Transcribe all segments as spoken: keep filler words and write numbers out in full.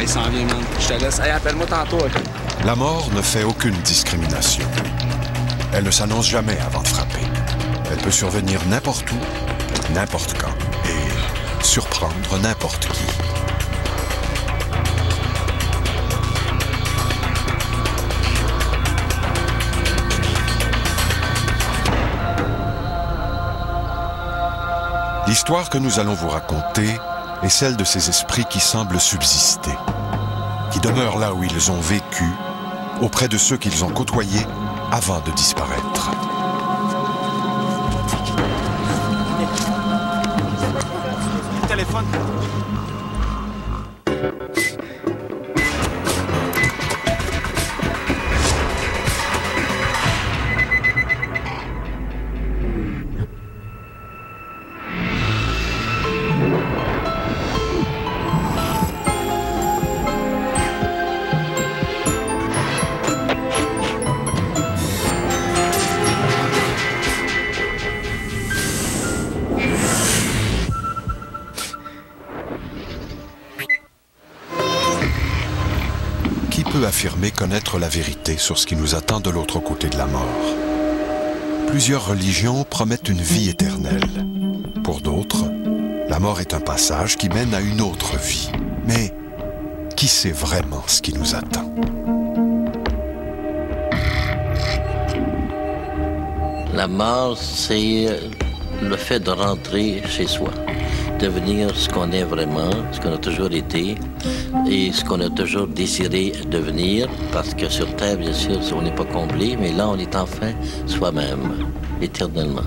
il s'en vient, man. Je te laisse. Hey, appelle-moi tantôt, OK? La mort ne fait aucune discrimination. Elle ne s'annonce jamais avant de frapper. Elle peut survenir n'importe où, n'importe quand, et surprendre n'importe qui. L'histoire que nous allons vous raconter est celle de ces esprits qui semblent subsister, qui demeurent là où ils ont vécu, auprès de ceux qu'ils ont côtoyés avant de disparaître. Téléphone. Affirmer connaître la vérité sur ce qui nous attend de l'autre côté de la mort. Plusieurs religions promettent une vie éternelle. Pour d'autres, la mort est un passage qui mène à une autre vie. Mais qui sait vraiment ce qui nous attend? La mort, c'est le fait de rentrer chez soi, devenir ce qu'on est vraiment, ce qu'on a toujours été, et ce qu'on a toujours désiré devenir, parce que sur Terre, bien sûr, on n'est pas comblé, mais là, on est enfin soi-même, éternellement.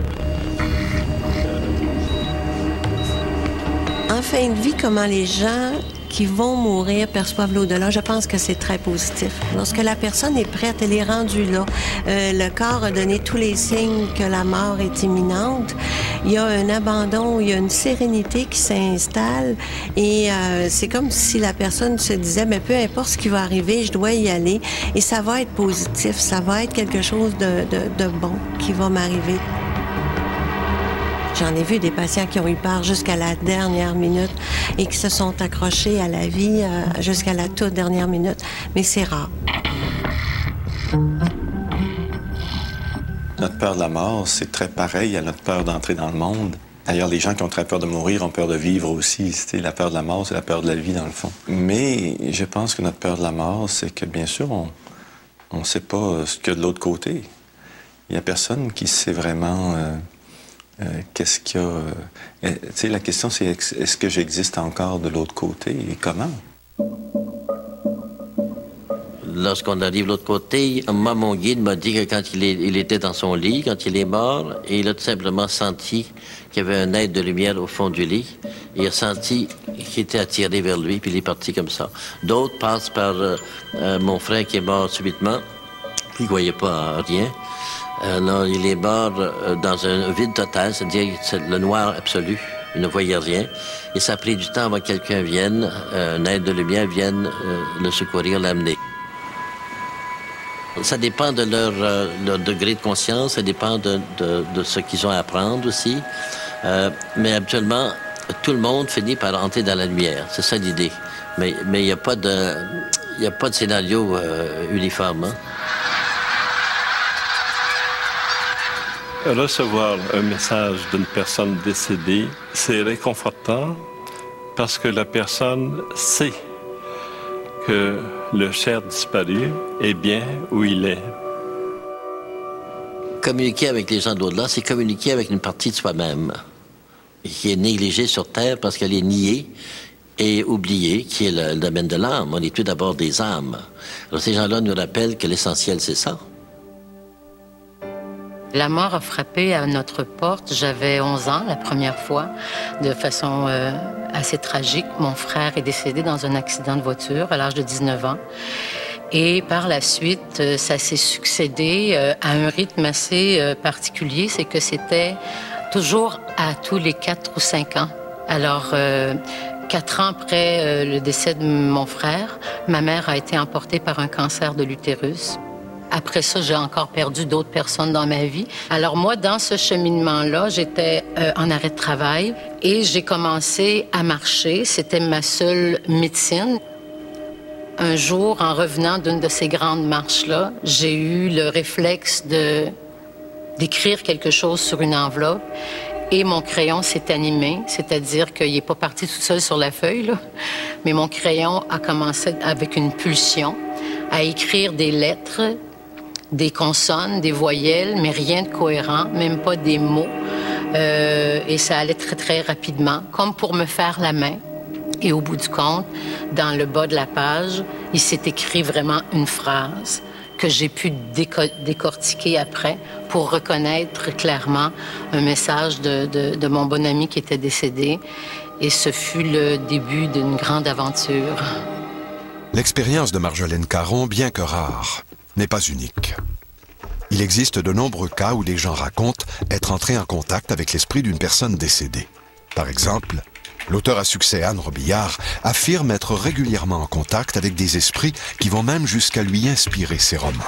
En fin de vie, comment les gens qui vont mourir perçoivent l'au-delà, je pense que c'est très positif. Lorsque la personne est prête, elle est rendue là. Euh, le corps a donné tous les signes que la mort est imminente. Il y a un abandon, il y a une sérénité qui s'installe et euh, c'est comme si la personne se disait, mais peu importe ce qui va arriver, je dois y aller et ça va être positif, ça va être quelque chose de, de, de bon qui va m'arriver. J'en ai vu des patients qui ont eu peur jusqu'à la dernière minute et qui se sont accrochés à la vie euh, jusqu'à la toute dernière minute. Mais c'est rare. Notre peur de la mort, c'est très pareil à notre peur d'entrer dans le monde. D'ailleurs, les gens qui ont très peur de mourir ont peur de vivre aussi. C'est la peur de la mort, c'est la peur de la vie, dans le fond. Mais je pense que notre peur de la mort, c'est que, bien sûr, on ne sait pas ce qu'il y a de l'autre côté. Il n'y a personne qui sait vraiment... Euh, Euh, qu'est-ce qu'il y a... Euh, tu sais, la question, c'est est-ce que j'existe encore de l'autre côté et comment? Lorsqu'on arrive de l'autre côté, moi, mon guide m'a dit que quand il, est, il était dans son lit, quand il est mort, et il a tout simplement senti qu'il y avait un être de lumière au fond du lit. Il a senti qu'il était attiré vers lui, puis il est parti comme ça. D'autres passent par euh, euh, mon frère qui est mort subitement, il ne voyait pas rien. Alors, il est mort euh, dans un vide total, c'est-à-dire le noir absolu. Il ne voyait rien. Et ça a pris du temps avant que quelqu'un vienne, euh, un être de lumière vienne euh, le secourir, l'amener. Ça dépend de leur, euh, leur degré de conscience, ça dépend de, de, de ce qu'ils ont à apprendre aussi. Euh, mais habituellement, tout le monde finit par entrer dans la lumière. C'est ça l'idée. Mais mais il n'y a pas de, il n'y a pas de scénario euh, uniforme. Hein? Recevoir un message d'une personne décédée, c'est réconfortant parce que la personne sait que le cher disparu est bien où il est. Communiquer avec les gens d'au-delà, c'est communiquer avec une partie de soi-même qui est négligée sur Terre parce qu'elle est niée et oubliée, qui est le, le domaine de l'âme. On est tout d'abord des âmes. Alors ces gens-là nous rappellent que l'essentiel, c'est ça. La mort a frappé à notre porte. J'avais onze ans la première fois, de façon euh, assez tragique. Mon frère est décédé dans un accident de voiture à l'âge de dix-neuf ans. Et par la suite, euh, ça s'est succédé euh, à un rythme assez euh, particulier. C'est que c'était toujours à tous les quatre ou cinq ans. Alors, euh, quatre ans après euh, le décès de mon frère, ma mère a été emportée par un cancer de l'utérus. Après ça, j'ai encore perdu d'autres personnes dans ma vie. Alors moi, dans ce cheminement-là, j'étais euh, en arrêt de travail et j'ai commencé à marcher. C'était ma seule médecine. Un jour, en revenant d'une de ces grandes marches-là, j'ai eu le réflexe de, d'écrire quelque chose sur une enveloppe et mon crayon s'est animé, c'est-à-dire qu'il n'est pas parti tout seul sur la feuille, là, mais mon crayon a commencé avec une pulsion à écrire des lettres, des consonnes, des voyelles, mais rien de cohérent, même pas des mots. Euh, et ça allait très, très rapidement, comme pour me faire la main. Et au bout du compte, dans le bas de la page, il s'est écrit vraiment une phrase que j'ai pu déco- décortiquer après pour reconnaître clairement un message de, de, de mon bon ami qui était décédé. Et ce fut le début d'une grande aventure. L'expérience de Marjolaine Caron, bien que rare, n'est pas unique. Il existe de nombreux cas où les gens racontent être entrés en contact avec l'esprit d'une personne décédée. Par exemple, l'auteur à succès Anne Robillard affirme être régulièrement en contact avec des esprits qui vont même jusqu'à lui inspirer ses romans.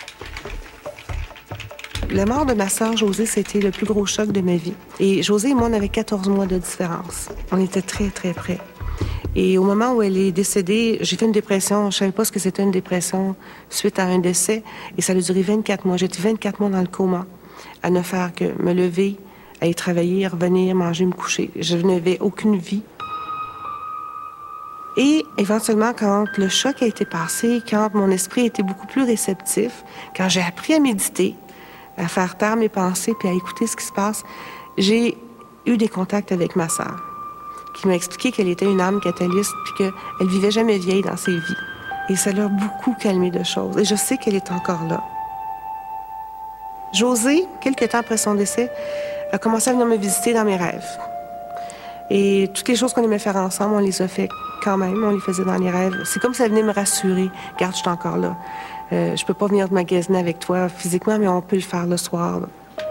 La mort de ma sœur Josée, c'était le plus gros choc de ma vie. Et Josée et moi, on avait quatorze mois de différence. On était très, très près. Et au moment où elle est décédée, j'ai fait une dépression. Je savais pas ce que c'était une dépression suite à un décès. Et ça a duré vingt-quatre mois. J'étais vingt-quatre mois dans le coma, à ne faire que me lever, aller travailler, revenir, manger, me coucher. Je n'avais aucune vie. Et éventuellement, quand le choc a été passé, quand mon esprit était beaucoup plus réceptif, quand j'ai appris à méditer, à faire taire mes pensées puis à écouter ce qui se passe, j'ai eu des contacts avec ma sœur, qui m'a expliqué qu'elle était une âme catalyste puis qu'elle vivait jamais vieille dans ses vies. Et ça l'a beaucoup calmé de choses. Et je sais qu'elle est encore là. Josée, quelques temps après son décès, a commencé à venir me visiter dans mes rêves. Et toutes les choses qu'on aimait faire ensemble, on les a fait quand même, on les faisait dans les rêves. C'est comme si elle venait me rassurer. « Regarde, je suis encore là. Euh, je peux pas venir magasiner avec toi physiquement, mais on peut le faire le soir. »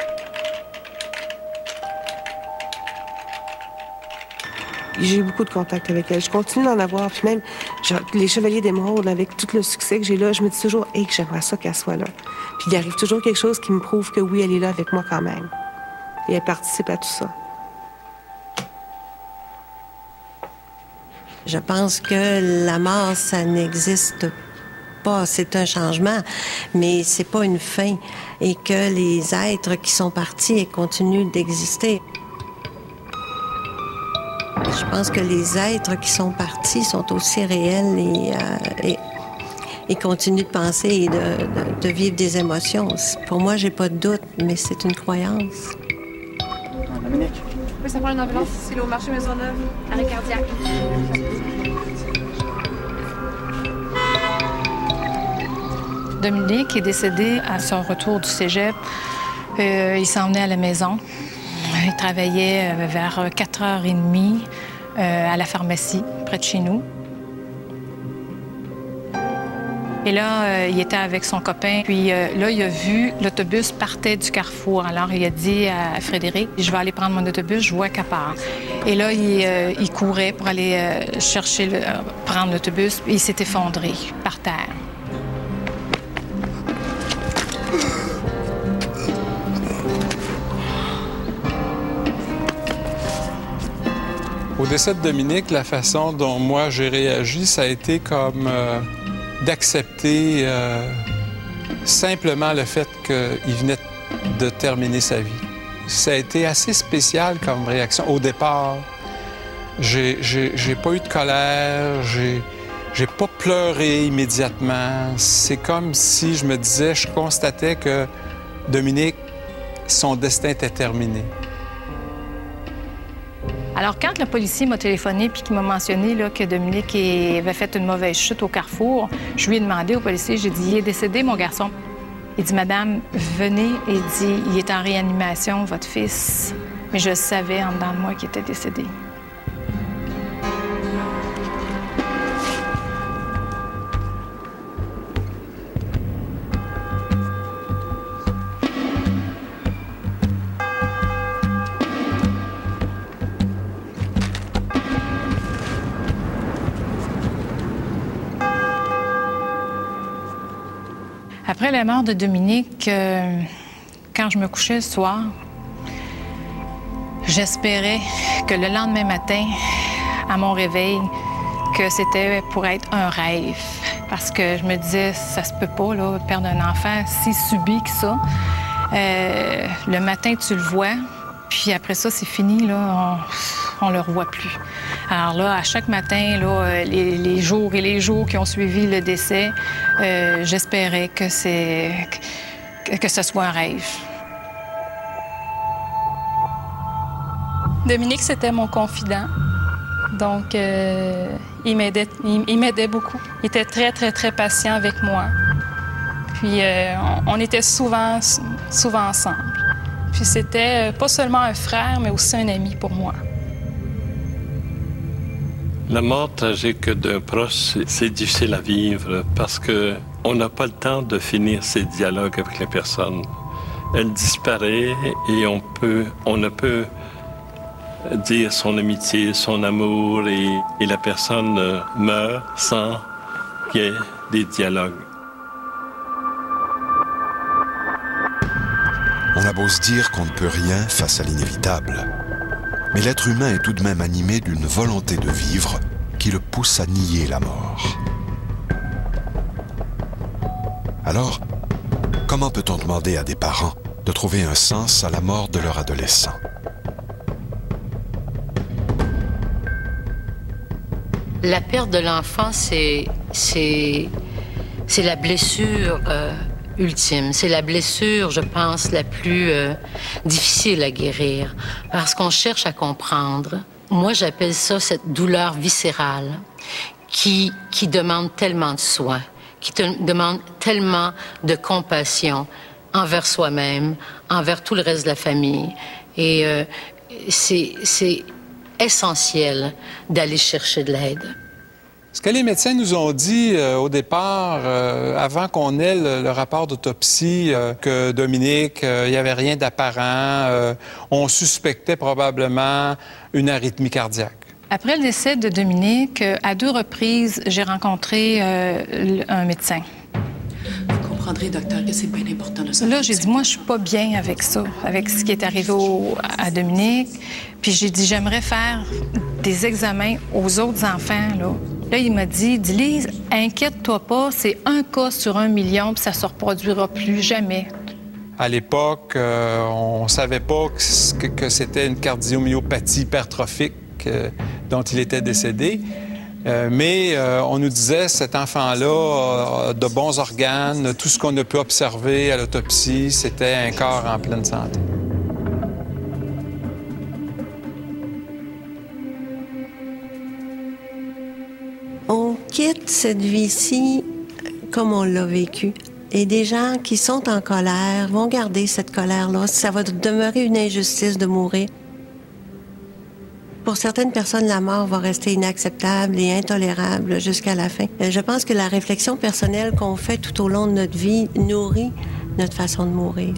J'ai eu beaucoup de contacts avec elle. Je continue d'en avoir. Puis même, genre, les Chevaliers d'Émeraude, avec tout le succès que j'ai là, je me dis toujours, hey, que j'aimerais ça qu'elle soit là. Puis il arrive toujours quelque chose qui me prouve que oui, elle est là avec moi quand même. Et elle participe à tout ça. Je pense que la mort, ça n'existe pas. C'est un changement, mais c'est pas une fin. Et que les êtres qui sont partis continuent d'exister. Je pense que les êtres qui sont partis sont aussi réels et, euh, et, et continuent de penser et de, de, de vivre des émotions. Pour moi, j'ai pas de doute, mais c'est une croyance. Dominique. Oui, ça prend une ambulance. C'est au marché Maisonneuve, arrêt cardiaque. Dominique est décédé à son retour du cégep. Euh, il s'en venait à la maison. Il travaillait vers quatre heures trente euh, à la pharmacie, près de chez nous. Et là, euh, il était avec son copain. Puis euh, là, il a vu l'autobus partait du carrefour. Alors, il a dit à Frédéric, « Je vais aller prendre mon autobus, je vois qu'elle part. » Et là, il, euh, il courait pour aller euh, chercher, le, euh, prendre l'autobus. Il s'est effondré par terre. Au décès de Dominique, la façon dont moi j'ai réagi, ça a été comme euh, d'accepter euh, simplement le fait qu'il venait de terminer sa vie. Ça a été assez spécial comme réaction. Au départ, j'ai, j'ai, j'ai pas eu de colère, j'ai, j'ai pas pleuré immédiatement. C'est comme si je me disais, je constatais que Dominique, son destin était terminé. Alors, quand le policier m'a téléphoné et qu'il m'a mentionné là, que Dominique avait fait une mauvaise chute au carrefour, je lui ai demandé au policier, j'ai dit, il est décédé, mon garçon. Il dit, madame, venez. Il dit, il est en réanimation, votre fils. Mais je savais en dedans de moi qu'il était décédé. Après la mort de Dominique, euh, quand je me couchais le soir, j'espérais que le lendemain matin, à mon réveil, que c'était pour être un rêve. Parce que je me disais, ça se peut pas, là, perdre un enfant si subi que ça. Euh, le matin, tu le vois, puis après ça, c'est fini, là, on, on le revoit plus. Alors là, à chaque matin, là, les, les jours et les jours qui ont suivi le décès, euh, j'espérais que c'est que, que ce soit un rêve. Dominique, c'était mon confident. Donc, euh, il m'aidait, il, il m'aidait beaucoup. Il était très, très, très patient avec moi. Puis, euh, on, on était souvent, souvent ensemble. Puis, c'était pas seulement un frère, mais aussi un ami pour moi. La mort tragique d'un proche, c'est difficile à vivre parce qu'on n'a pas le temps de finir ces dialogues avec la personne. Elle disparaît et on, peut, on ne peut dire son amitié, son amour, et, et la personne euh, meurt sans qu'il y ait des dialogues. On a beau se dire qu'on ne peut rien face à l'inévitable, mais l'être humain est tout de même animé d'une volonté de vivre qui le pousse à nier la mort. Alors, comment peut-on demander à des parents de trouver un sens à la mort de leur adolescent? La perte de l'enfant, c'est, c'est, c'est la blessure euh, ultime. C'est la blessure, je pense, la plus euh, difficile à guérir, parce qu'on cherche à comprendre. Moi, j'appelle ça cette douleur viscérale qui, qui demande tellement de soins, qui te demande tellement de compassion envers soi-même, envers tout le reste de la famille. Et euh, c'est... c'est essentiel d'aller chercher de l'aide. Ce que les médecins nous ont dit euh, au départ, euh, avant qu'on ait le, le rapport d'autopsie, euh, que Dominique, il euh, n'y avait rien d'apparent, euh, on suspectait probablement une arythmie cardiaque. Après le décès de Dominique, à deux reprises, j'ai rencontré euh, un médecin. Vous comprendrez, docteur, que c'est bien important de savoir. Là, j'ai dit, moi, je suis pas bien avec ça, avec ce qui est arrivé au, à Dominique. Puis j'ai dit, j'aimerais faire des examens aux autres enfants, là. Là, il m'a dit, dis Lise, inquiète-toi pas, c'est un cas sur un million, puis ça se reproduira plus jamais. À l'époque, euh, on savait pas que, que c'était une cardiomyopathie hypertrophique euh, dont il était décédé. Euh, mais euh, on nous disait, cet enfant-là a de bons organes, tout ce qu'on a pu observer à l'autopsie, c'était un corps en pleine santé. On quitte cette vie-ci comme on l'a vécue. Et des gens qui sont en colère vont garder cette colère-là. Ça va demeurer une injustice de mourir. Pour certaines personnes, la mort va rester inacceptable et intolérable jusqu'à la fin. Je pense que la réflexion personnelle qu'on fait tout au long de notre vie nourrit notre façon de mourir.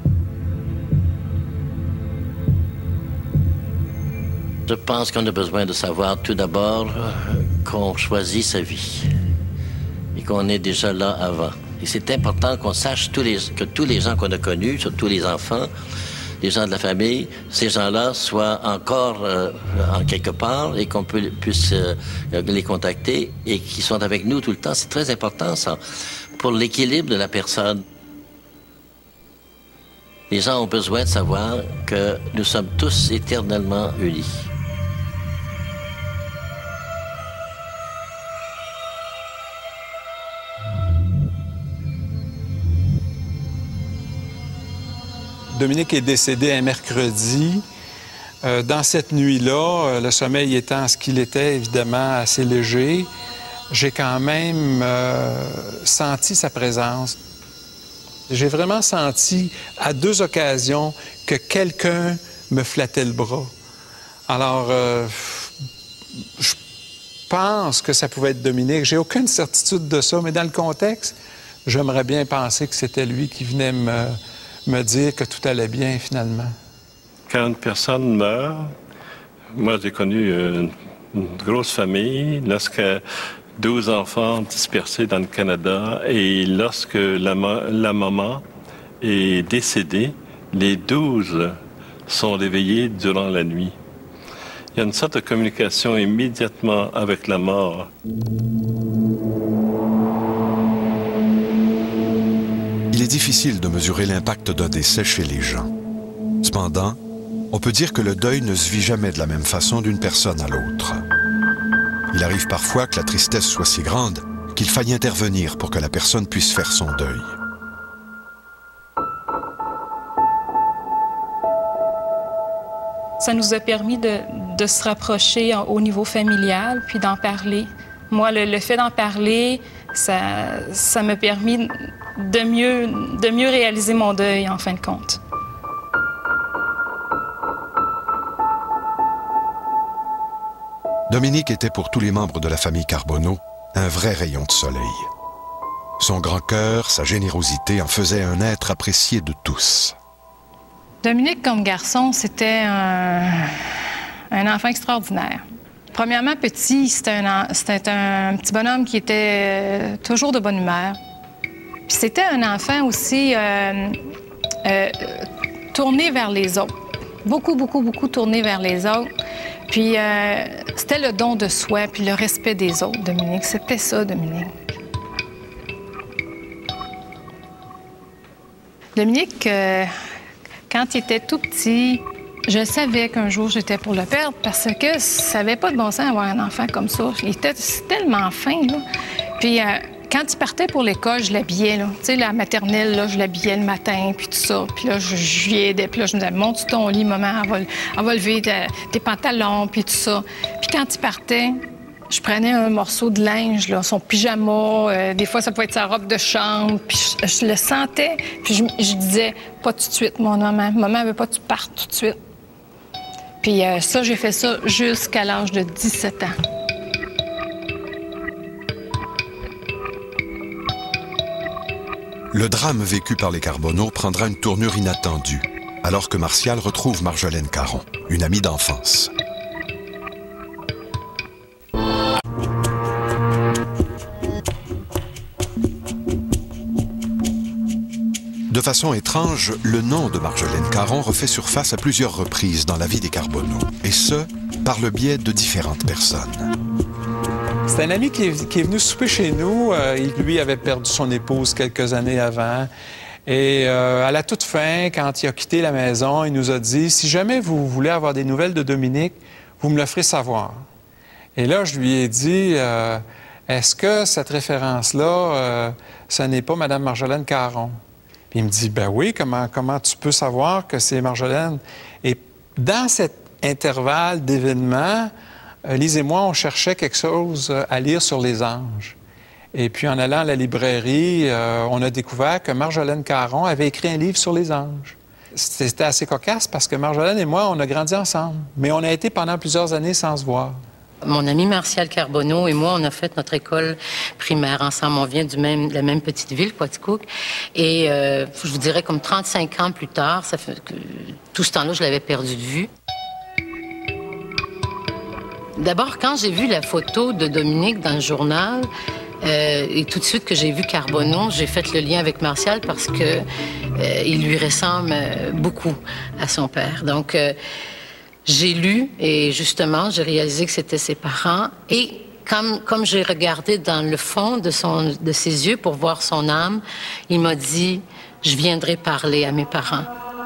Je pense qu'on a besoin de savoir tout d'abord qu'on choisit sa vie et qu'on est déjà là avant. Et c'est important qu'on sache tous les, que tous les gens qu'on a connus, surtout les enfants, les gens de la famille, ces gens-là soient encore euh, en quelque part et qu'on peut, puisse euh, les contacter et qu'ils sont avec nous tout le temps. C'est très important, ça, pour l'équilibre de la personne. Les gens ont besoin de savoir que nous sommes tous éternellement unis. Dominique est décédé un mercredi. Euh, dans cette nuit-là, euh, le sommeil étant ce qu'il était, évidemment, assez léger, j'ai quand même euh, senti sa présence. J'ai vraiment senti, à deux occasions, que quelqu'un me flattait le bras. Alors, euh, je pense que ça pouvait être Dominique. J'ai aucune certitude de ça, mais dans le contexte, j'aimerais bien penser que c'était lui qui venait me... me dire que tout allait bien, finalement. Quand une personne meurt, moi, j'ai connu une, une grosse famille, lorsque douze enfants dispersés dans le Canada, et lorsque la, la maman est décédée, les douze sont réveillés durant la nuit. Il y a une sorte de communication immédiatement avec la mort. Il est difficile de mesurer l'impact d'un décès chez les gens. Cependant, on peut dire que le deuil ne se vit jamais de la même façon d'une personne à l'autre. Il arrive parfois que la tristesse soit si grande qu'il faille intervenir pour que la personne puisse faire son deuil. Ça nous a permis de, de se rapprocher au niveau familial, puis d'en parler. Moi, le, le fait d'en parler, ça, ça m'a permis de mieux, de mieux réaliser mon deuil, en fin de compte. Dominique était pour tous les membres de la famille Carbonneau un vrai rayon de soleil. Son grand cœur, sa générosité en faisaient un être apprécié de tous. Dominique, comme garçon, c'était un, un enfant extraordinaire. Premièrement, petit, c'était un, c'était un petit bonhomme qui était toujours de bonne humeur. Puis c'était un enfant aussi euh, euh, tourné vers les autres. Beaucoup, beaucoup, beaucoup tourné vers les autres. Puis euh, c'était le don de soi, puis le respect des autres, Dominique. C'était ça, Dominique. Dominique... Euh, Quand il était tout petit, je savais qu'un jour j'étais pour le perdre parce que ça n'avait pas de bon sens d'avoir un enfant comme ça. Il était tellement fin, là. Puis euh, quand il partait pour l'école, je l'habillais, là. Tu sais, la maternelle, là, je l'habillais le matin, puis tout ça. Puis là, je, je lui aidais. Puis là, je me disais, monte sur ton lit, maman, elle va, elle va lever tes, tes pantalons, puis tout ça. Puis quand il partait, je prenais un morceau de linge, là, son pyjama, euh, des fois ça pouvait être sa robe de chambre, puis je, je le sentais, puis je, je disais, pas tout de suite, mon maman, maman veut pas que tu partes tout de suite. Puis euh, ça, j'ai fait ça jusqu'à l'âge de dix-sept ans. Le drame vécu par les Carbonneau prendra une tournure inattendue, alors que Martial retrouve Marjolaine Caron, une amie d'enfance. De façon étrange, le nom de Marjolaine Caron refait surface à plusieurs reprises dans la vie des Carbonneau, et ce, par le biais de différentes personnes. C'est un ami qui est, qui est venu souper chez nous. Euh, il, lui, avait perdu son épouse quelques années avant. Et euh, à la toute fin, quand il a quitté la maison, il nous a dit « Si jamais vous voulez avoir des nouvelles de Dominique, vous me le ferez savoir. » Et là, je lui ai dit euh, « Est-ce que cette référence-là, euh, ce n'est pas Mme Marjolaine Caron? » Puis il me dit, ben oui, comment, comment tu peux savoir que c'est Marjolaine? Et dans cet intervalle d'événements, euh, Lise et moi, on cherchait quelque chose à lire sur les anges. Et puis en allant à la librairie, euh, on a découvert que Marjolaine Caron avait écrit un livre sur les anges. C'était assez cocasse parce que Marjolaine et moi, on a grandi ensemble. Mais on a été pendant plusieurs années sans se voir. Mon ami Martial Carbonneau et moi, on a fait notre école primaire ensemble. On vient du même, de la même petite ville, Quaticook. Et euh, je vous dirais comme trente-cinq ans plus tard, ça fait que tout ce temps-là, je l'avais perdu de vue. D'abord, quand j'ai vu la photo de Dominique dans le journal, euh, et tout de suite que j'ai vu Carbonneau, j'ai fait le lien avec Martial parce que euh, il lui ressemble beaucoup à son père. Donc, euh, j'ai lu et justement, j'ai réalisé que c'était ses parents. Et comme, comme j'ai regardé dans le fond de, son, de ses yeux pour voir son âme, il m'a dit, je viendrai parler à mes parents.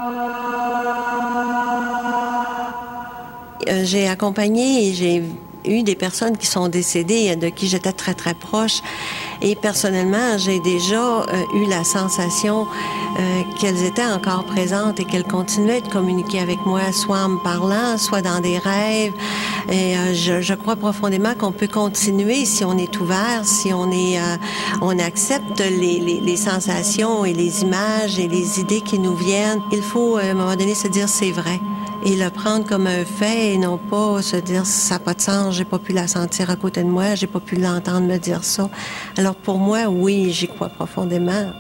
Euh, j'ai accompagné et j'ai eu des personnes qui sont décédées, de qui j'étais très, très proche. Et personnellement, j'ai déjà euh, eu la sensation euh, qu'elles étaient encore présentes et qu'elles continuaient de communiquer avec moi, soit en me parlant, soit dans des rêves. Et euh, je, je crois profondément qu'on peut continuer si on est ouvert, si on est, euh, on accepte les, les, les sensations et les images et les idées qui nous viennent. Il faut, à un moment donné, se dire c'est vrai. Et le prendre comme un fait et non pas se dire ça n'a pas de sens, j'ai pas pu la sentir à côté de moi, j'ai pas pu l'entendre me dire ça. Alors pour moi, oui, j'y crois profondément.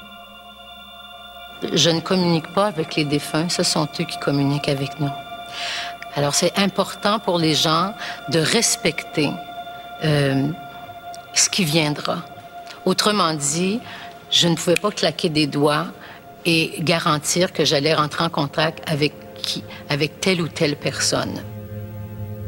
Je ne communique pas avec les défunts, ce sont eux qui communiquent avec nous. Alors c'est important pour les gens de respecter euh, ce qui viendra. Autrement dit, je ne pouvais pas claquer des doigts et garantir que j'allais rentrer en contact avec qui, avec telle ou telle personne.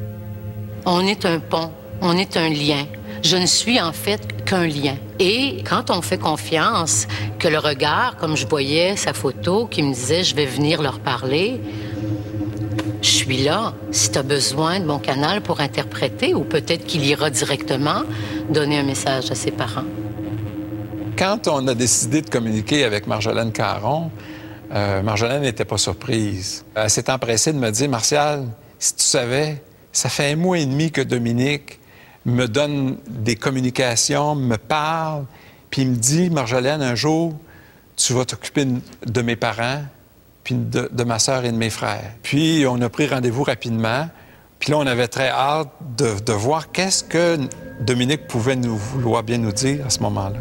On est un pont, on est un lien. Je ne suis en fait qu'un lien. Et quand on fait confiance, que le regard, comme je voyais sa photo, qui me disait « je vais venir leur parler », je suis là si tu as besoin de mon canal pour interpréter, ou peut-être qu'il ira directement donner un message à ses parents. Quand on a décidé de communiquer avec Marjolaine Caron, euh, Marjolaine n'était pas surprise. Elle s'est empressée de me dire « Martial, si tu savais, ça fait un mois et demi que Dominique me donne des communications, me parle, puis il me dit « Marjolaine, un jour, tu vas t'occuper de mes parents, puis de, de ma sœur et de mes frères. » Puis on a pris rendez-vous rapidement, puis là, on avait très hâte de, de voir qu'est-ce que Dominique pouvait nous vouloir bien nous dire à ce moment-là.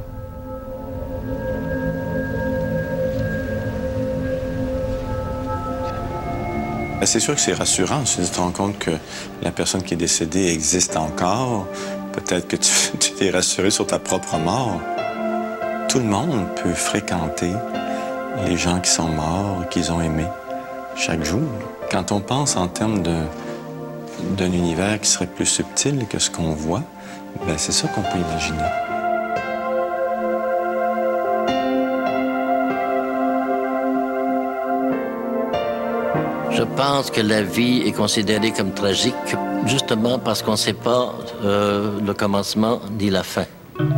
C'est sûr que c'est rassurant. Si tu te rends compte que la personne qui est décédée existe encore, peut-être que tu, tu t'es rassuré sur ta propre mort. Tout le monde peut fréquenter les gens qui sont morts, qu'ils ont aimés, chaque jour. Quand on pense en termes d'un univers qui serait plus subtil que ce qu'on voit, ben c'est ça qu'on peut imaginer. Je pense que la vie est considérée comme tragique justement parce qu'on ne sait pas euh, le commencement ni la fin.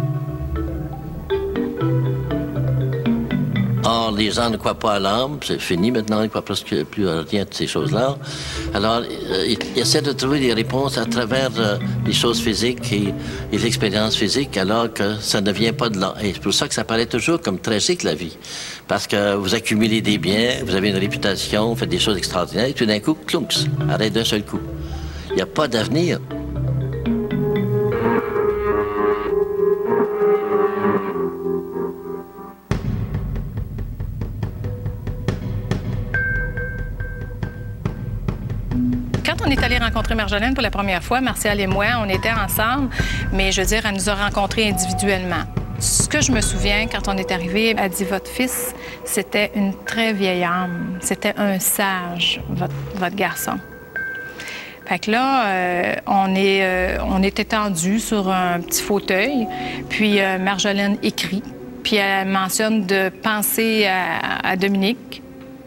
Or, les gens ne croient pas à l'âme, c'est fini maintenant, ils ne croient presque plus à rien de ces choses-là. Alors, euh, ils essaient de trouver des réponses à travers euh, les choses physiques et, et l'expérience physique, alors que ça ne vient pas de là. Et c'est pour ça que ça paraît toujours comme tragique, la vie. Parce que vous accumulez des biens, vous avez une réputation, vous faites des choses extraordinaires, et tout d'un coup, clonks, arrête d'un seul coup. Il n'y a pas d'avenir. Quand on est allé rencontrer Marjolaine pour la première fois, Martial et moi, on était ensemble, mais je veux dire, elle nous a rencontrés individuellement. Ce que je me souviens, quand on est arrivé, elle dit « Votre fils, c'était une très vieille âme. C'était un sage, votre, votre garçon. » Fait que là, euh, on, est, euh, on est étendu sur un petit fauteuil, puis euh, Marjolaine écrit, puis elle mentionne de penser à, à Dominique.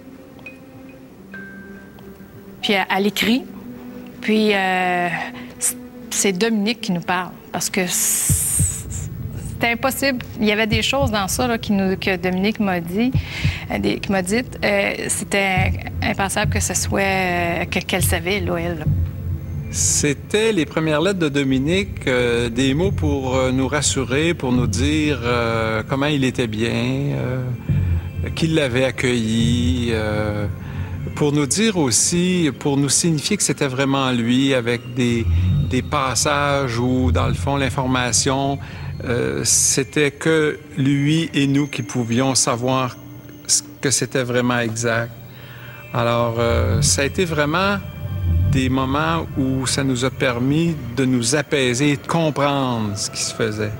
Puis elle, elle écrit, puis euh, c'est Dominique qui nous parle, parce que c'était impossible. Il y avait des choses dans ça là, qui nous, que Dominique m'a dit, euh, des, qui m'a dit, euh, c'était impensable que ce soit euh, que, qu'elle savait, là, elle. C'était les premières lettres de Dominique, euh, des mots pour euh, nous rassurer, pour nous dire euh, comment il était bien, euh, qu'il l'avait accueilli, euh, pour nous dire aussi, pour nous signifier que c'était vraiment lui, avec des, des passages où, dans le fond, l'information, euh, c'était que lui et nous qui pouvions savoir que c'était vraiment exact. Alors, euh, ça a été vraiment des moments où ça nous a permis de nous apaiser et de comprendre ce qui se faisait.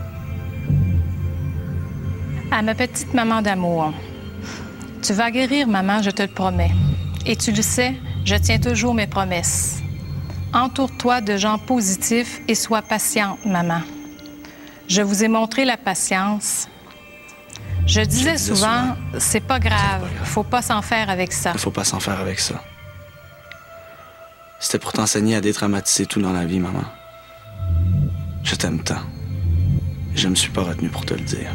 À ma petite maman d'amour, tu vas guérir, maman, je te le promets. Et tu le sais, je tiens toujours mes promesses. Entoure-toi de gens positifs et sois patiente, maman. Je vous ai montré la patience. Je disais, je disais souvent, souvent c'est pas grave, faut pas s'en faire avec ça. Faut pas s'en faire avec ça. C'était pour t'enseigner à détraumatiser tout dans la vie, maman. Je t'aime tant. Je me suis pas retenu pour te le dire.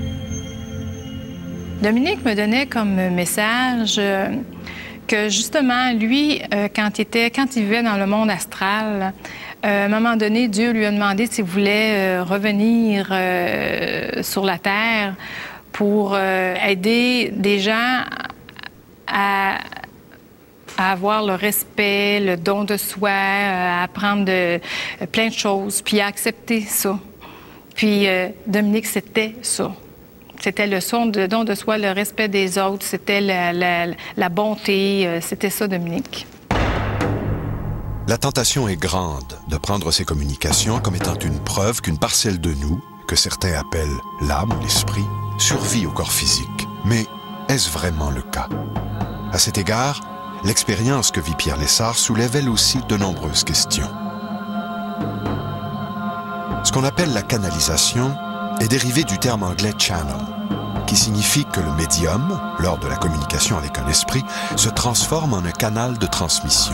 Dominique me donnait comme message euh, que justement, lui, euh, quand, il était, quand il vivait dans le monde astral, euh, à un moment donné, Dieu lui a demandé s'il voulait euh, revenir euh, sur la Terre pour euh, aider des gens à, à avoir le respect, le don de soi, à apprendre de, plein de choses, puis à accepter ça. Puis euh, Dominique, c'était ça. C'était le son de don de soi, le respect des autres, c'était la, la, la bonté, euh, c'était ça, Dominique. La tentation est grande de prendre ces communications comme étant une preuve qu'une parcelle de nous, que certains appellent l'âme ou l'esprit, survit au corps physique. Mais est-ce vraiment le cas? À cet égard, l'expérience que vit Pierre Lessard soulève elle aussi de nombreuses questions. Ce qu'on appelle la canalisation est dérivé du terme anglais « channel », qui signifie que le médium, lors de la communication avec un esprit, se transforme en un canal de transmission.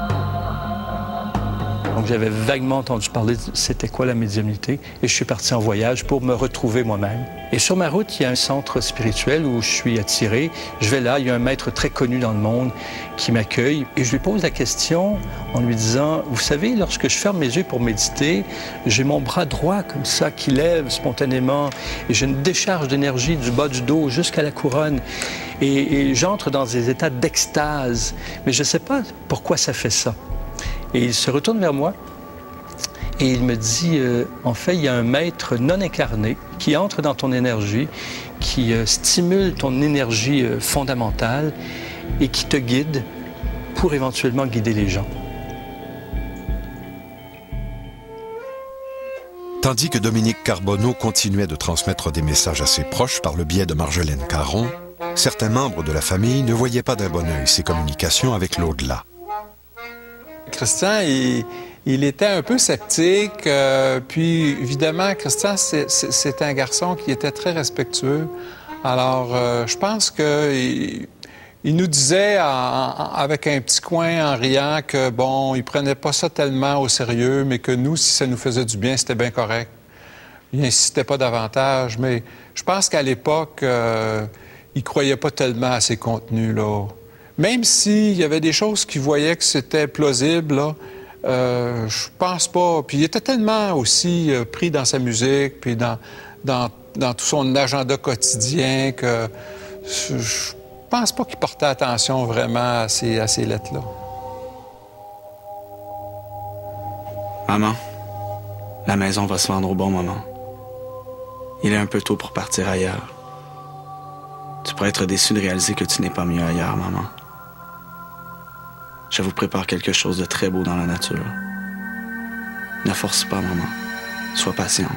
Donc j'avais vaguement entendu parler de c'était quoi la médiumnité et je suis parti en voyage pour me retrouver moi-même. Et sur ma route, il y a un centre spirituel où je suis attiré. Je vais là, il y a un maître très connu dans le monde qui m'accueille et je lui pose la question en lui disant, vous savez, lorsque je ferme mes yeux pour méditer, j'ai mon bras droit comme ça qui lève spontanément et j'ai une décharge d'énergie du bas du dos jusqu'à la couronne et, et j'entre dans des états d'extase. Mais je ne sais pas pourquoi ça fait ça. Et il se retourne vers moi et il me dit, euh, en fait, il y a un maître non incarné qui entre dans ton énergie, qui euh, stimule ton énergie euh, fondamentale et qui te guide pour éventuellement guider les gens. Tandis que Dominique Carbonneau continuait de transmettre des messages à ses proches par le biais de Marjolaine Caron, certains membres de la famille ne voyaient pas d'un bon œil ses communications avec l'au-delà. Christian, il, il était un peu sceptique. Euh, puis, évidemment, Christian, c'est un garçon qui était très respectueux. Alors, euh, je pense qu'il il nous disait, en, en, avec un petit coin, en riant, que, bon, il prenait pas ça tellement au sérieux, mais que nous, si ça nous faisait du bien, c'était bien correct. Il n'insistait pas davantage, mais je pense qu'à l'époque, euh, il croyait pas tellement à ces contenus-là. Même s'il y avait des choses qu'il voyait que c'était plausible, là, euh, je pense pas. Puis il était tellement aussi euh, pris dans sa musique, puis dans, dans, dans tout son agenda quotidien que je, je pense pas qu'il portait attention vraiment à ces, à ces lettres-là. Maman, la maison va se vendre au bon moment. Il est un peu tôt pour partir ailleurs. Tu pourrais être déçu de réaliser que tu n'es pas mieux ailleurs, maman. Je vous prépare quelque chose de très beau dans la nature. Ne force pas, maman. Sois patiente.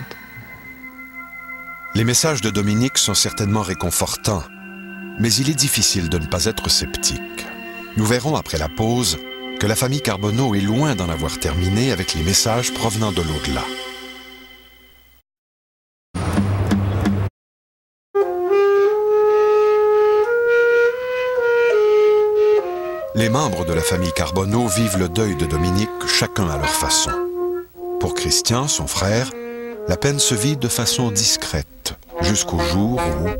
Les messages de Dominique sont certainement réconfortants, mais il est difficile de ne pas être sceptique. Nous verrons après la pause que la famille Carbonneau est loin d'en avoir terminé avec les messages provenant de l'au-delà. Les membres de la famille Carbonneau vivent le deuil de Dominique chacun à leur façon. Pour Christian, son frère, la peine se vit de façon discrète, jusqu'au jour où...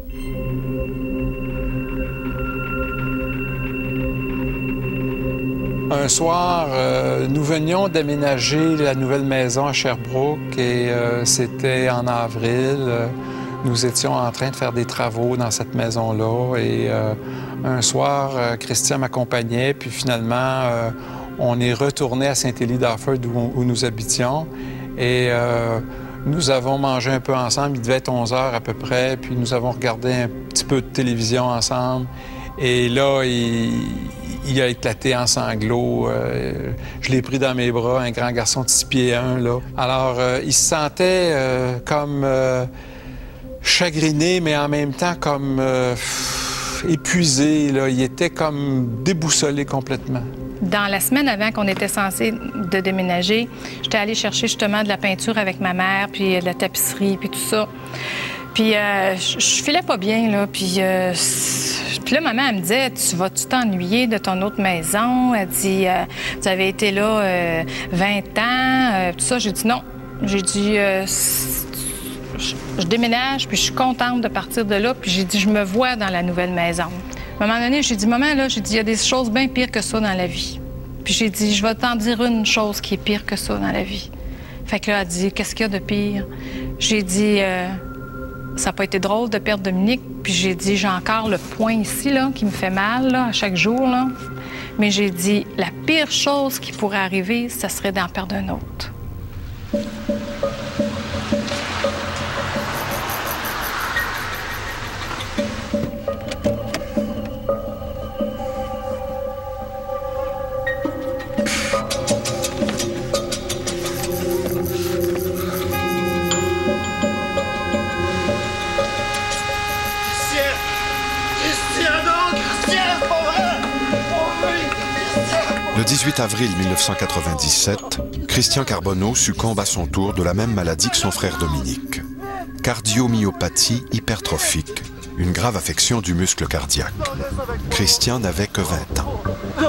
Un soir, euh, nous venions d'aménager la nouvelle maison à Sherbrooke et euh, c'était en avril. Euh, nous étions en train de faire des travaux dans cette maison-là et euh, un soir, euh, Christian m'accompagnait puis finalement, euh, on est retourné à Saint-Élie-d'Offord où, où nous habitions et euh, nous avons mangé un peu ensemble. Il devait être onze heures à peu près, puis nous avons regardé un petit peu de télévision ensemble et là, il... Il a éclaté en sanglots. Euh, je l'ai pris dans mes bras, un grand garçon de six pieds un, là. Alors, euh, il se sentait euh, comme euh, chagriné, mais en même temps comme euh, épuisé, là. Il était comme déboussolé complètement. Dans la semaine avant qu'on était censé de déménager, j'étais allée chercher justement de la peinture avec ma mère, puis de la tapisserie, puis tout ça. Puis euh, je, je filais pas bien, là, puis... Euh, Puis là, maman, elle me disait, tu vas-tu t'ennuyer de ton autre maison? Elle dit, euh, tu avais été là euh, vingt ans, euh, tout ça. J'ai dit non. J'ai dit, euh, je, je déménage, puis je suis contente de partir de là. Puis j'ai dit, je me vois dans la nouvelle maison. À un moment donné, j'ai dit, maman, là, j'ai dit, il y a des choses bien pires que ça dans la vie. Puis j'ai dit, je vais t'en dire une chose qui est pire que ça dans la vie. Fait que là, elle dit, qu'est-ce qu'il y a de pire? J'ai dit, euh, ça n'a pas été drôle de perdre Dominique. Puis j'ai dit, j'ai encore le point ici, là, qui me fait mal, là, à chaque jour, là. Mais j'ai dit, la pire chose qui pourrait arriver, ça serait d'en perdre un autre. Le dix-huit avril mille neuf cent quatre-vingt-dix-sept, Christian Carbonneau succombe à son tour de la même maladie que son frère Dominique. Cardiomyopathie hypertrophique, une grave affection du muscle cardiaque. Christian n'avait que vingt ans.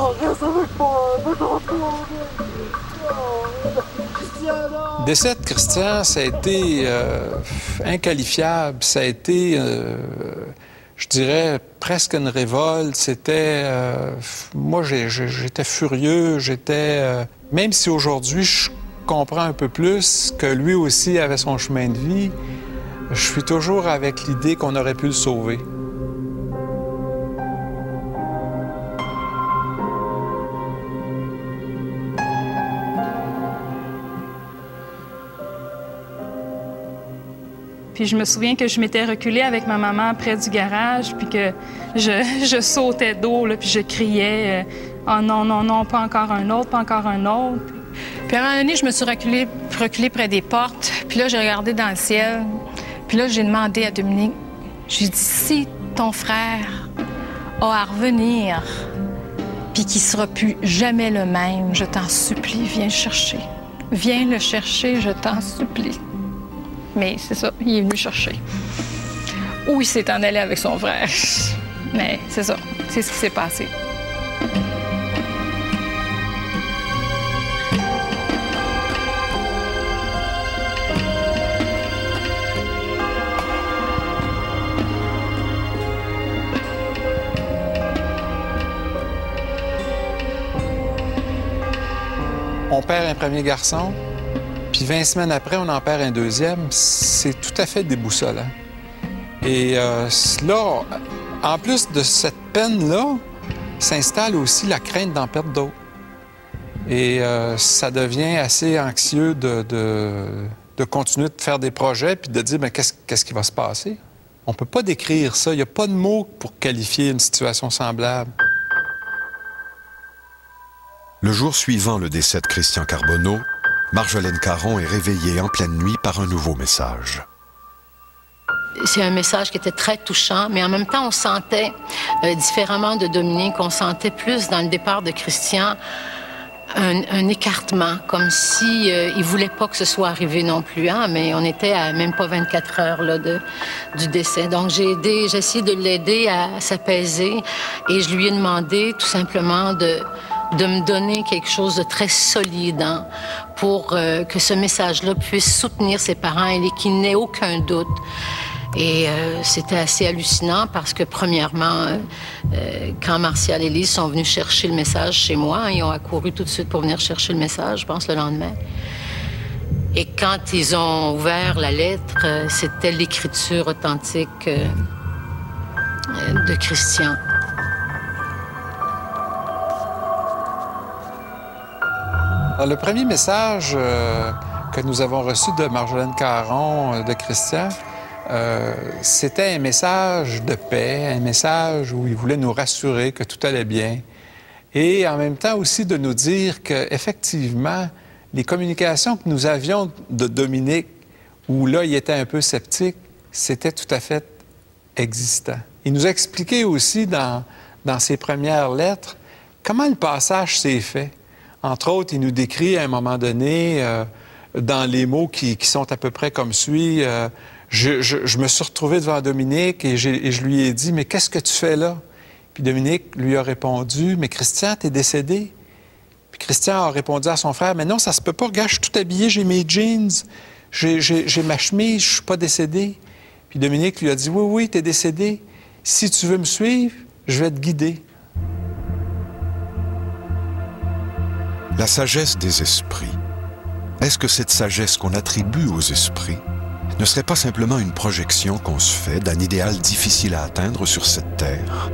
Le décès de Christian, ça a été euh, inqualifiable. Ça a été, euh, je dirais, presque une révolte. C'était... Euh, moi, j'étais furieux. J'étais... Euh, même si aujourd'hui, je comprends un peu plus que lui aussi avait son chemin de vie, je suis toujours avec l'idée qu'on aurait pu le sauver. Puis je me souviens que je m'étais reculée avec ma maman près du garage, puis que je, je sautais d'eau, puis je criais « Oh non, non, non, pas encore un autre, pas encore un autre ». Puis à un moment donné, je me suis reculée, reculée près des portes, puis là, j'ai regardé dans le ciel, puis là, j'ai demandé à Dominique, j'ai dit « Si ton frère a à revenir, puis qu'il sera plus jamais le même, je t'en supplie, viens le chercher. Viens le chercher, je t'en supplie. » Mais c'est ça, il est venu chercher. Ou il s'est en allé avec son frère. Mais c'est ça, c'est ce qui s'est passé. On perd un premier garçon, puis vingt semaines après, on en perd un deuxième. C'est tout à fait déboussolant. Et euh, là, en plus de cette peine-là, s'installe aussi la crainte d'en perdre d'autres. Et euh, ça devient assez anxieux de, de, de continuer de faire des projets puis de dire, bien, qu'est-ce, qu'est-ce qui va se passer? On ne peut pas décrire ça. Il n'y a pas de mots pour qualifier une situation semblable. Le jour suivant le décès de Christian Carbonneau, Marjolaine Caron est réveillée en pleine nuit par un nouveau message. C'est un message qui était très touchant, mais en même temps, on sentait, euh, différemment de Dominique, on sentait plus dans le départ de Christian un, un écartement, comme si euh, il voulait pas que ce soit arrivé non plus, hein, mais on était à même pas vingt-quatre heures là, de, du décès. Donc j'ai aidé, j'ai essayé de l'aider à, à s'apaiser et je lui ai demandé tout simplement de de me donner quelque chose de très solide hein, pour euh, que ce message-là puisse soutenir ses parents et qu'il n'ait aucun doute. Et euh, c'était assez hallucinant parce que, premièrement, euh, euh, quand Martial et Lise sont venus chercher le message chez moi, hein, ils ont accouru tout de suite pour venir chercher le message, je pense, le lendemain. Et quand ils ont ouvert la lettre, euh, c'était l'écriture authentique euh, de Christian. Alors, le premier message euh, que nous avons reçu de Marjolaine Caron, euh, de Christian, euh, c'était un message de paix, un message où il voulait nous rassurer que tout allait bien et en même temps aussi de nous dire qu'effectivement, les communications que nous avions de Dominique, où là, il était un peu sceptique, c'était tout à fait existant. Il nous a expliqué aussi dans, dans ses premières lettres comment le passage s'est fait. Entre autres, il nous décrit à un moment donné, euh, dans les mots qui, qui sont à peu près comme suit, euh, je, je, je me suis retrouvé devant Dominique et, et je lui ai dit « Mais qu'est-ce que tu fais là? » Puis Dominique lui a répondu « Mais Christian, t'es décédé. » Puis Christian a répondu à son frère « Mais non, ça se peut pas, regarde, je suis tout habillé, j'ai mes jeans, j'ai ma chemise, je suis pas décédé. » Puis Dominique lui a dit « Oui, oui, t'es décédé. Si tu veux me suivre, je vais te guider. » La sagesse des esprits. Est-ce que cette sagesse qu'on attribue aux esprits ne serait pas simplement une projection qu'on se fait d'un idéal difficile à atteindre sur cette terre?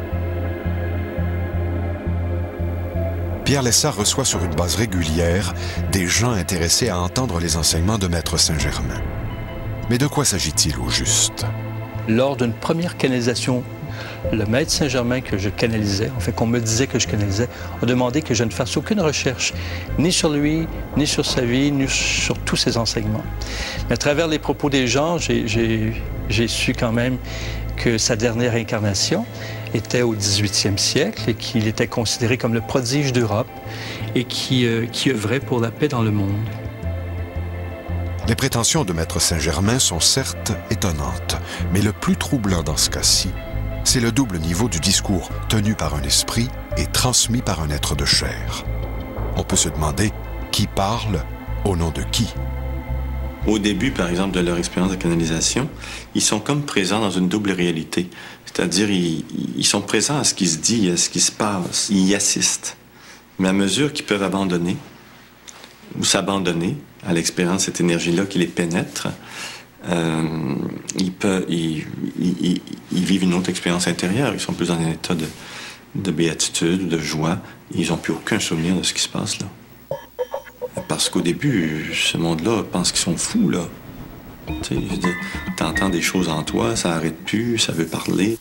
Pierre Lessard reçoit sur une base régulière des gens intéressés à entendre les enseignements de Maître Saint-Germain. Mais de quoi s'agit-il au juste? Lors d'une première canalisation, le Maître Saint-Germain que je canalisais, en fait qu'on me disait que je canalisais, a demandé que je ne fasse aucune recherche, ni sur lui, ni sur sa vie, ni sur tous ses enseignements. Mais à travers les propos des gens, j'ai su quand même que sa dernière incarnation était au dix-huitième siècle et qu'il était considéré comme le prodige d'Europe et qui, euh, qui œuvrait pour la paix dans le monde. Les prétentions de Maître Saint-Germain sont certes étonnantes, mais le plus troublant dans ce cas-ci, c'est le double niveau du discours tenu par un esprit et transmis par un être de chair. On peut se demander qui parle au nom de qui. Au début, par exemple, de leur expérience de canalisation, ils sont comme présents dans une double réalité. C'est-à-dire, ils, ils sont présents à ce qui se dit, à ce qui se passe. Ils y assistent. Mais à mesure qu'ils peuvent abandonner ou s'abandonner à l'expérience de cette énergie-là qui les pénètre, euh, ils, peuvent, ils, ils, ils vivent une autre expérience intérieure. Ils sont plus dans un état de, de béatitude, de joie. Ils n'ont plus aucun souvenir de ce qui se passe là. Parce qu'au début, ce monde-là pense qu'ils sont fous, là. Tu entends des choses en toi, ça n'arrête plus, ça veut parler.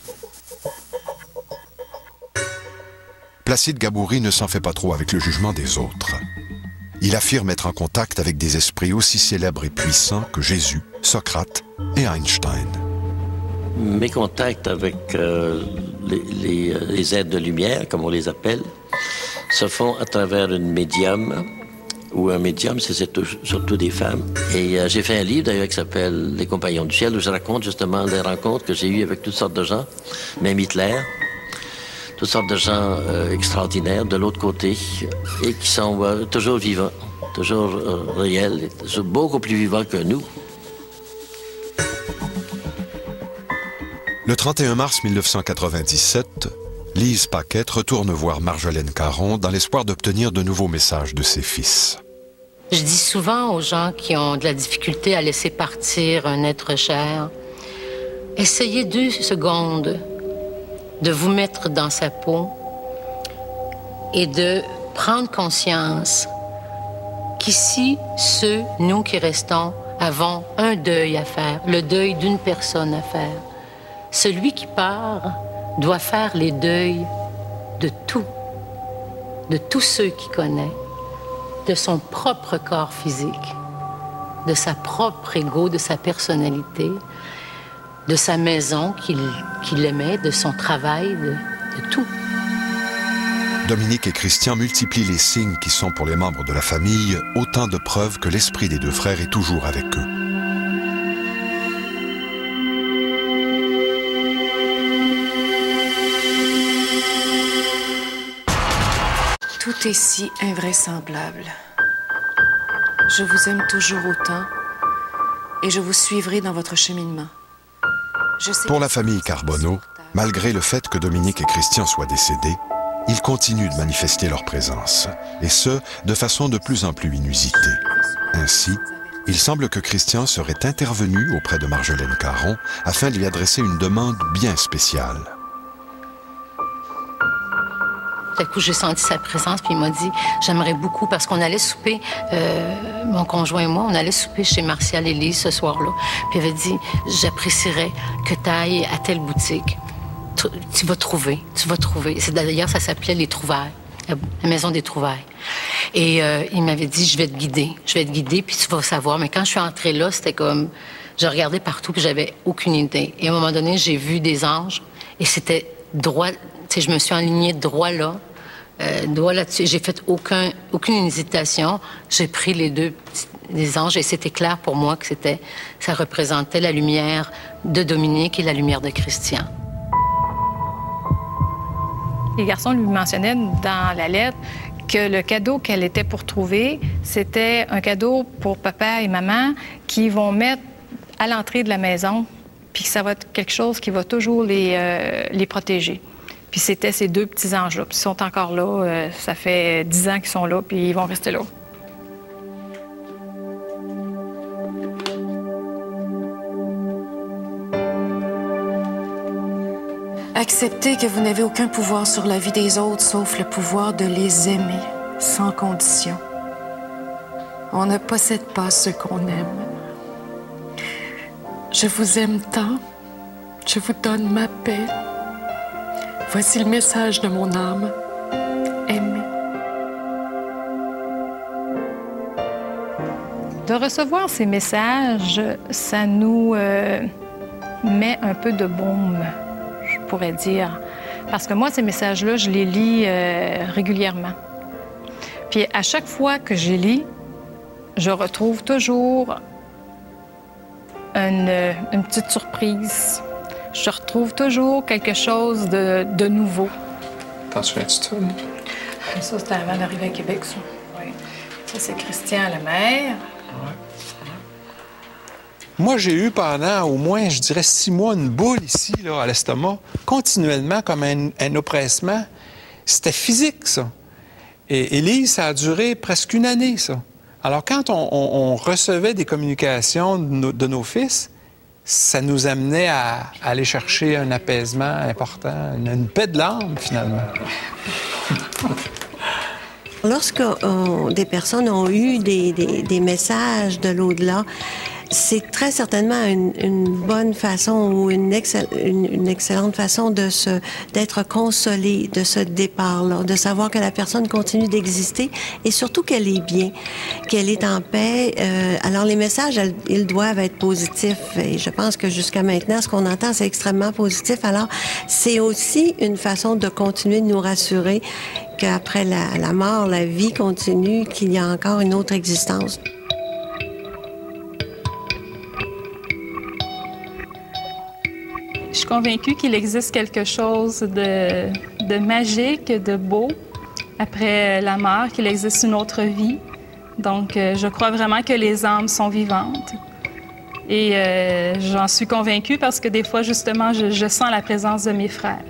Placide Gabouri ne s'en fait pas trop avec le jugement des autres. Il affirme être en contact avec des esprits aussi célèbres et puissants que Jésus, Socrate et Einstein. Mes contacts avec euh, les, les, les êtres de lumière, comme on les appelle, se font à travers une médium, ou un médium, c'est surtout des femmes. Et euh, j'ai fait un livre d'ailleurs qui s'appelle Les Compagnons du Ciel, où je raconte justement les rencontres que j'ai eues avec toutes sortes de gens, même Hitler, toutes sortes de gens euh, extraordinaires de l'autre côté, et qui sont euh, toujours vivants, toujours euh, réels, et toujours beaucoup plus vivants que nous. Le trente et un mars mille neuf cent quatre-vingt-dix-sept, Lise Paquette retourne voir Marjolaine Caron dans l'espoir d'obtenir de nouveaux messages de ses fils. Je dis souvent aux gens qui ont de la difficulté à laisser partir un être cher, essayez deux secondes de vous mettre dans sa peau et de prendre conscience qu'ici, ceux, nous qui restons, avons un deuil à faire, le deuil d'une personne à faire. Celui qui part doit faire les deuils de tout, de tous ceux qu'il connaît, de son propre corps physique, de sa propre ego, de sa personnalité, de sa maison qu'il qu'il aimait, de son travail, de, de tout. Dominique et Christian multiplient les signes qui sont pour les membres de la famille autant de preuves que l'esprit des deux frères est toujours avec eux. Tout est si invraisemblable. Je vous aime toujours autant et je vous suivrai dans votre cheminement. Je sais Pour la famille Carbonneau, malgré le fait que Dominique et Christian soient décédés, ils continuent de manifester leur présence, et ce, de façon de plus en plus inusitée. Ainsi, il semble que Christian serait intervenu auprès de Marjolaine Caron afin de lui adresser une demande bien spéciale. Tout à coup, j'ai senti sa présence, puis il m'a dit « J'aimerais beaucoup, parce qu'on allait souper, euh, mon conjoint et moi, on allait souper chez Martial et Lise ce soir-là. Puis il avait dit « J'apprécierais que tu ailles à telle boutique. Tu, tu vas trouver, tu vas trouver. » D'ailleurs, ça s'appelait Les Trouvailles, la maison des Trouvailles. Et euh, il m'avait dit « Je vais te guider, je vais te guider, puis tu vas savoir. » Mais quand je suis entrée là, c'était comme... Je regardais partout, puis j'avais aucune idée. Et à un moment donné, j'ai vu des anges, et c'était droit... Tu sais, je me suis alignée droit là, euh, droit là-dessus. J'ai fait aucun, aucune hésitation. J'ai pris les deux petits, les anges et c'était clair pour moi que c'était, ça représentait la lumière de Dominique et la lumière de Christian. Les garçons lui mentionnaient dans la lettre que le cadeau qu'elle était pour trouver, c'était un cadeau pour papa et maman qui vont mettre à l'entrée de la maison, puis que ça va être quelque chose qui va toujours les, euh, les protéger. Puis c'était ces deux petits anges-là. Puis ils sont encore là. Euh, ça fait dix ans qu'ils sont là, puis ils vont rester là. Acceptez que vous n'avez aucun pouvoir sur la vie des autres, sauf le pouvoir de les aimer, sans condition. On ne possède pas ce qu'on aime. Je vous aime tant. Je vous donne ma paix. Voici le message de mon âme. Aimez. De recevoir ces messages, ça nous, euh, met un peu de baume, je pourrais dire. Parce que moi, ces messages-là, je les lis euh, régulièrement. Puis à chaque fois que je les lis, je retrouve toujours une, une petite surprise. Je retrouve toujours quelque chose de, de nouveau. T'en souviens-tu de ça? Ça, c'était avant d'arriver à Québec, ça. Oui. Ça, c'est Christian Lemaire. Moi, j'ai eu pendant au moins, je dirais, six mois, une boule ici, là, à l'estomac, continuellement, comme un, un oppressement. C'était physique, ça. Et Élise, ça a duré presque une année, ça. Alors, quand on, on, on recevait des communications de nos, de nos fils, ça nous amenait à, à aller chercher un apaisement important, une, une paix de l'âme, finalement. Lorsque on, des personnes ont eu des, des, des messages de l'au-delà, c'est très certainement une, une bonne façon ou une, excell, une, une excellente façon de se, d'être consolé de ce départ-là, de savoir que la personne continue d'exister et surtout qu'elle est bien, qu'elle est en paix. Euh, alors les messages, elles, ils doivent être positifs et je pense que jusqu'à maintenant, ce qu'on entend, c'est extrêmement positif. Alors c'est aussi une façon de continuer de nous rassurer qu'après la, la mort, la vie continue, qu'il y a encore une autre existence. Je suis convaincue qu'il existe quelque chose de, de magique, de beau après la mort, qu'il existe une autre vie. Donc, euh, je crois vraiment que les âmes sont vivantes. Et euh, j'en suis convaincue parce que des fois, justement, je, je sens la présence de mes frères.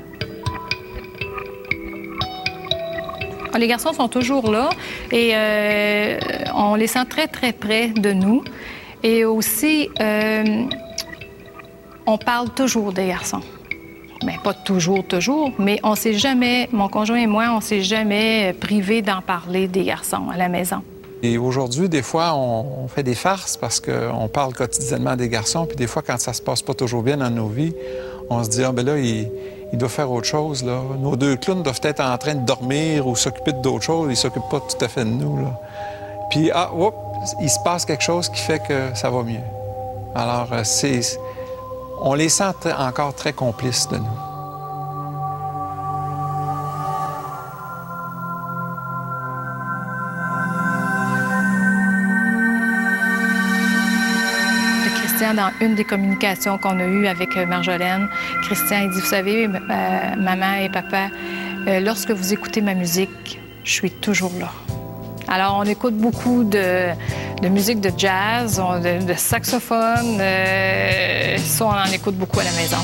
Les garçons sont toujours là et euh, on les sent très, très près de nous. Et aussi, euh, on parle toujours des garçons. Bien, pas toujours, toujours, mais on s'est jamais, mon conjoint et moi, on s'est jamais privé d'en parler des garçons à la maison. Et aujourd'hui, des fois, on, on fait des farces parce qu'on parle quotidiennement des garçons, puis des fois, quand ça se passe pas toujours bien dans nos vies, on se dit, ah ben là, il, il doit faire autre chose, là. Nos deux clowns doivent être en train de dormir ou s'occuper d'autres choses, ils s'occupent pas tout à fait de nous, là. Puis, ah, hop, il se passe quelque chose qui fait que ça va mieux. Alors, c'est... On les sent encore très complices de nous. Christian, dans une des communications qu'on a eues avec Marjolaine, Christian, il dit, vous savez, euh, maman et papa, euh, lorsque vous écoutez ma musique, je suis toujours là. Alors, on écoute beaucoup de, de musique de jazz, de, de saxophone. Euh, ça, on en écoute beaucoup à la maison.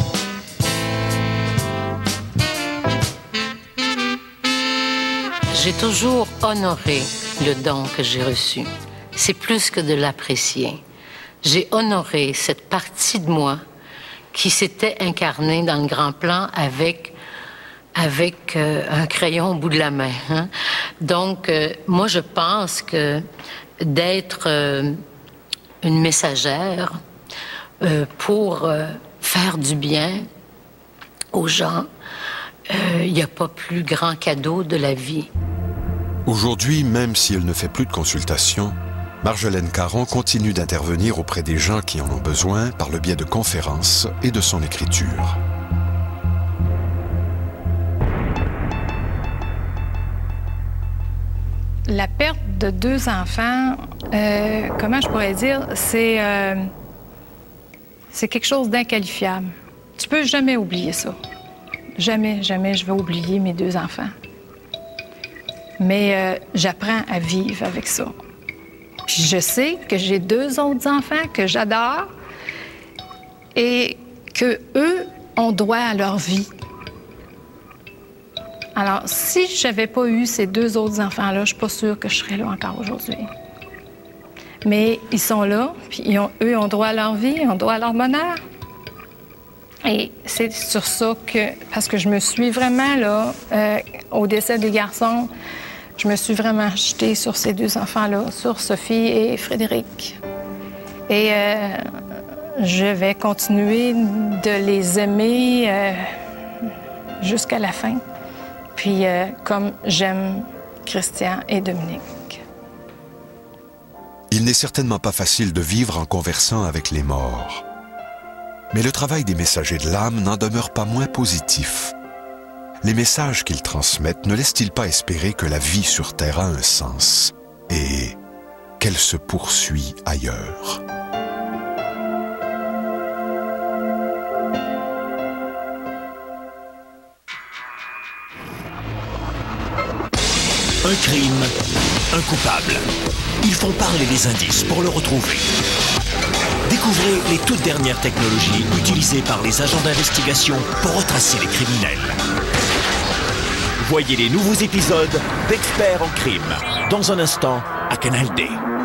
J'ai toujours honoré le don que j'ai reçu. C'est plus que de l'apprécier. J'ai honoré cette partie de moi qui s'était incarnée dans le grand plan avec avec euh, un crayon au bout de la main. Hein? Donc, euh, moi, je pense que d'être euh, une messagère euh, pour euh, faire du bien aux gens, il n'y a pas plus grand cadeau de la vie. Aujourd'hui, même si elle ne fait plus de consultation, Marjolaine Caron continue d'intervenir auprès des gens qui en ont besoin par le biais de conférences et de son écriture. La perte de deux enfants, euh, comment je pourrais dire, c'est euh, c'est quelque chose d'inqualifiable. Tu peux jamais oublier ça. Jamais, jamais je vais oublier mes deux enfants. Mais euh, j'apprends à vivre avec ça. Puis je sais que j'ai deux autres enfants que j'adore et que eux ont droit à leur vie. Alors, si je n'avais pas eu ces deux autres enfants-là, je ne suis pas sûre que je serais là encore aujourd'hui. Mais ils sont là, puis ils ont, eux ont droit à leur vie, ils ont droit à leur bonheur. Et c'est sur ça que, parce que je me suis vraiment, là, euh, au décès des garçons, je me suis vraiment jetée sur ces deux enfants-là, sur Sophie et Frédéric. Et euh, je vais continuer de les aimer euh, jusqu'à la fin. Puis, euh, comme j'aime Christian et Dominique. Il n'est certainement pas facile de vivre en conversant avec les morts. Mais le travail des messagers de l'âme n'en demeure pas moins positif. Les messages qu'ils transmettent ne laissent-ils pas espérer que la vie sur Terre a un sens et qu'elle se poursuit ailleurs? Un crime, un coupable. Ils font parler les indices pour le retrouver. Découvrez les toutes dernières technologies utilisées par les agents d'investigation pour retracer les criminels. Voyez les nouveaux épisodes d'Experts en crime dans un instant à Canal D.